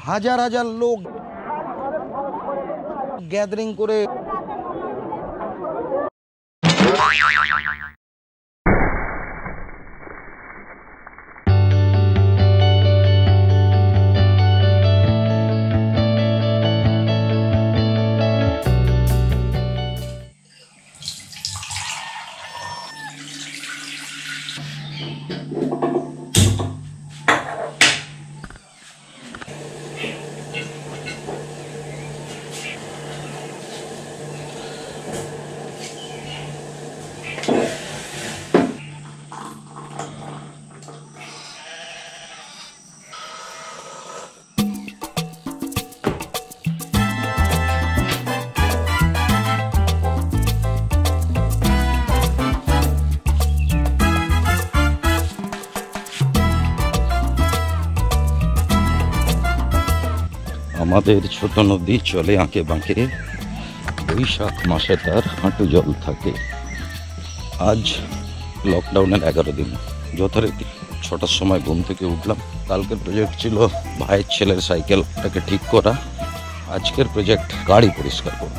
হাজার হাজার লোক গ্যাদারিং করে আমাদের ছোট নদী চলে আঁকে বাঁকে, বৈশাখ মাসে তার হাঁটু জল থাকে। আজ লকডাউনের 11 দিন, যথারীতি 6টার সময় ঘুম থেকে উঠলাম। কালকের প্রজেক্ট ছিল ভাইয়ের ছেলের সাইকেলটাকে ঠিক করা, আজকের প্রজেক্ট গাড়ি পরিষ্কার করব।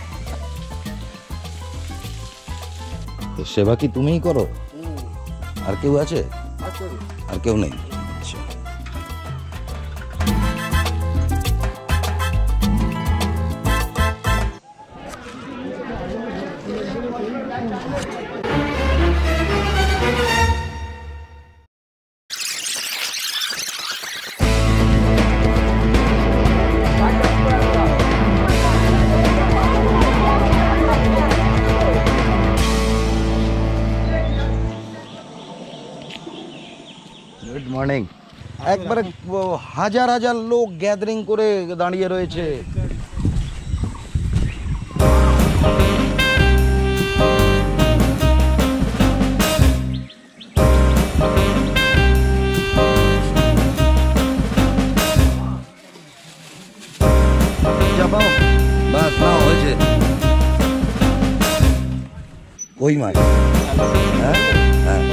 তো সেবা কি তুমিই করো? আর কেউ আছে? আর কেউ নেই? আচ্ছা। Good morning. একবারে হাজার হাজার লোক গ্যাদারিং করে দাঁড়িয়ে রয়েছে। বাস না হয়েছে কই মাছ? হ্যাঁ হ্যাঁ।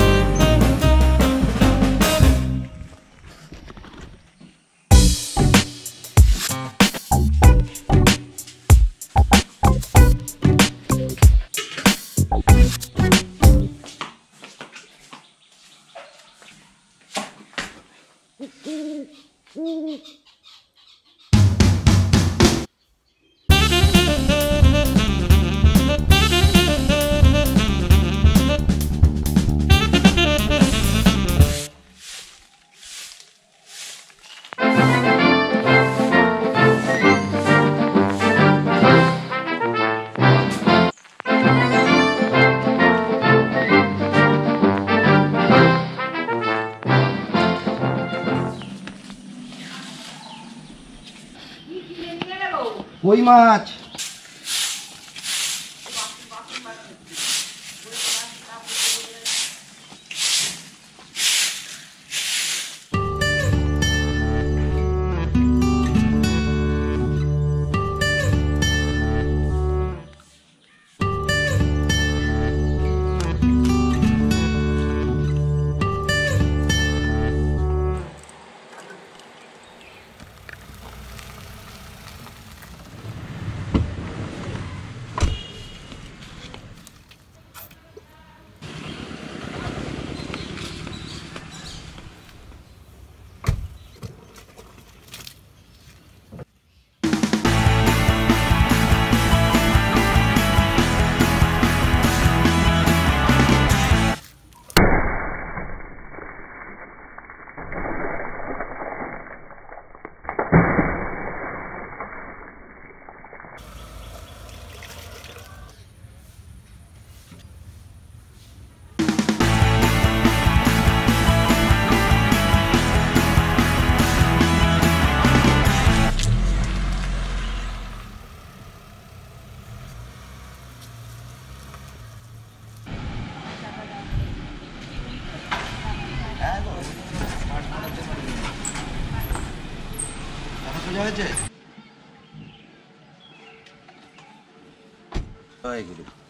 কই মাছ? হয়েছে?